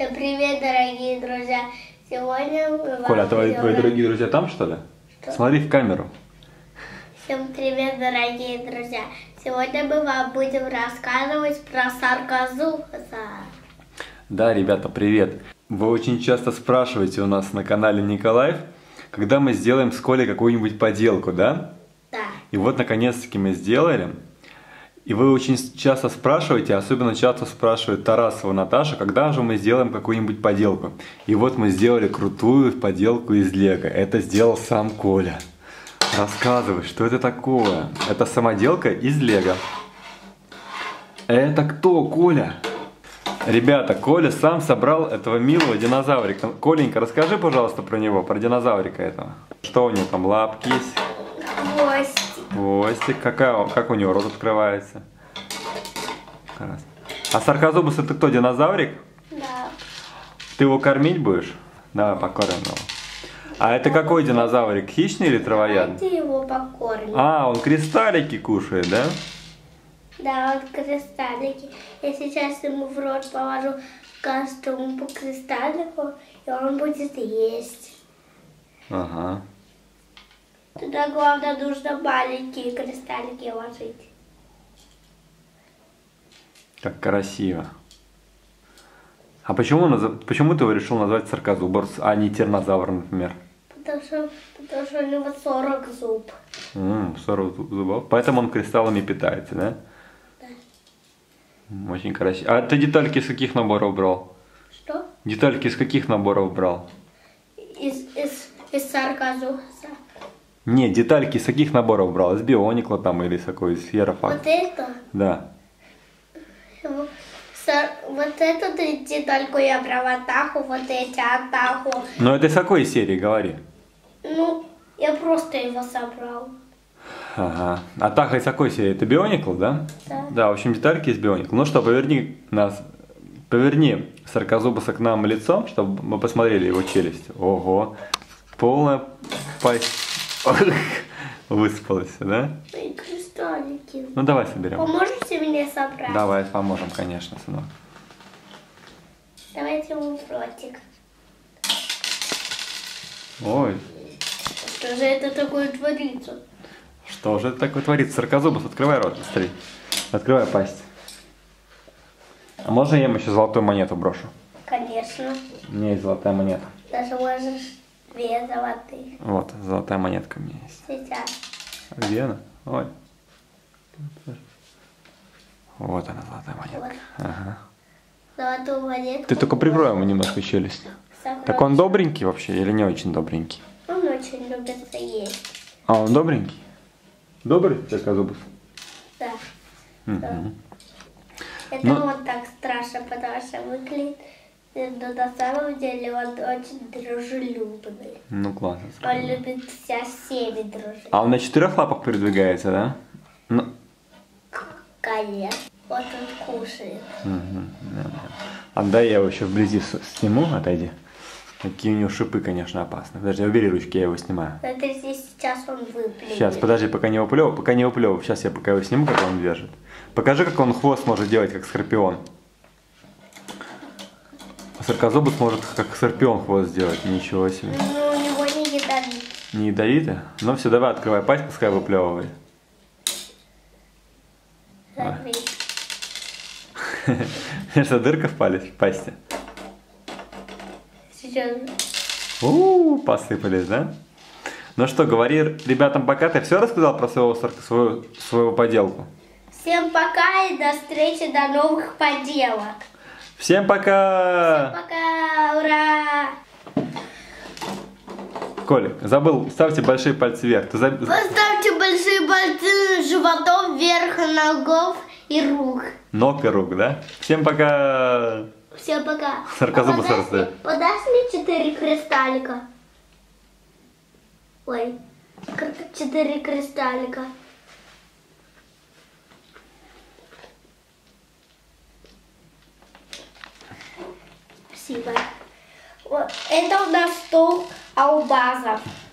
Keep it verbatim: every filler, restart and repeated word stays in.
Всем привет, дорогие друзья! Сегодня мы вам Коля, а твои, твои будем- дорогие друзья там, что ли? Что? Смотри в камеру. Всем привет, дорогие друзья! Сегодня мы вам будем рассказывать про Сарказуса. Да, ребята, привет. Вы очень часто спрашиваете у нас на канале Николаев, когда мы сделаем с Колей какую-нибудь поделку, да? Да. И вот, наконец-таки, мы сделали. И вы очень часто спрашиваете, особенно часто спрашивает Тарасова Наташа, когда же мы сделаем какую-нибудь поделку. И вот мы сделали крутую поделку из лего. Это сделал сам Коля. Рассказывай, что это такое? Это самоделка из лего. Это кто, Коля? Ребята, Коля сам собрал этого милого динозаврика. Коленька, расскажи, пожалуйста, про него, про динозаврика этого. Что у него там, лапки есть? Хвостик. Хвостик. Какая, как у него рот открывается? Класс. А Сарказубус это кто, динозаврик? Да. Ты его кормить будешь? Давай покормим его. А это какой динозаврик? Хищный или травоядный? Давайте его покормим. А, он кристаллики кушает, да? Да, вот кристаллики. Я сейчас ему в рот положу каждому по кристаллику, и он будет есть. Ага. Туда, главное, нужно маленькие кристаллики ложить. Как красиво. А почему, назов- почему ты его решил назвать Сарказубус, а не Тираннозавр, например? Потому что, потому что у него сорок зуб. М, сорок зуб- зубов. Поэтому он кристаллами питается, да? Да. М, Очень красиво. А ты детальки из каких наборов брал? Что? Детальки из каких наборов брал? Из, из, из Сарказуса. Не, детальки из каких наборов брал? Из Бионикла там или из какой? Из Вот Ерофакта? это. Да. Вот Сар- вот эту детальку я брал атаку, вот эти атаку. Но это из какой серии, говори? Ну, я просто его собрал. Ага. Атака из какой серии? Это Бионикл, да? Да. Да, в общем, детальки из Бионикл. Ну что, поверни нас, поверни Сарказубуса к нам лицом, чтобы мы посмотрели его челюсть. Ого. Полная пасть. Выспалась, да? И кристаллики. Ну давай соберем. Поможете мне собрать? Давай поможем, конечно, сынок. Давайте ему в ротик. Ой, Что же это такое творится? что же это такое творится? Сарказубус, открывай рот, быстрей. Открывай пасть. А можно я ему еще золотую монету брошу? Конечно. У меня есть золотая монета. Даже можешь две золотых. Вот, золотая монетка у меня есть. Сейчас. А где она? Ой. Вот она, золотая монетка. Вот. Ага. Золотую монетку. Ты только прикрой ему немножко челюсть. Сокровище. Так он добренький вообще или не очень добренький? Он очень любит есть. А он добренький? Добрый Сарказубус? Да. Угу. Это Ну- он так страшно, потому что выглядит, но на самом деле он очень дружелюбный. Ну классно. Он Сарказубус. любит со всеми дружить. А он на четырех лапах передвигается, да? Ну, Конечно. Вот он кушает. мгм, да, да. А дай я его еще вблизи с- сниму, отойди. Какие у него шипы, конечно, опасны. Подожди, убери ручки, я его снимаю. Смотрите, сейчас он выплюнет. Сейчас, подожди, пока не выплевывай, пока не выплевывай. Сейчас я пока его сниму, как он держит. Покажи, как он хвост может делать, как скорпион. А Сарказубус может как скорпион хвост сделать. Ничего себе. Ну, у него не ядовит. Не ядовитый? Ну все, давай, открывай пасть, пускай выплевывает. Смотри. Что, дырка в палец, в пасти? Сейчас. У, посыпались, да? Ну что, говори ребятам пока. Ты все рассказал про своего, сар- свою, свою поделку? Всем пока и до встречи, до новых поделок. Всем пока! Пока, ура! Коля, забыл, ставьте большие пальцы вверх. Ты заб- Поставьте большие пальцы животом вверх ногов и рук. Ног и рук, да? Всем пока! Всем пока. Сарказубус А подай раздает. мне- Подай мне четыре кристаллика. Ой, кр- четыре кристаллика. Спасибо. Вот, это у нас стол Аубазов.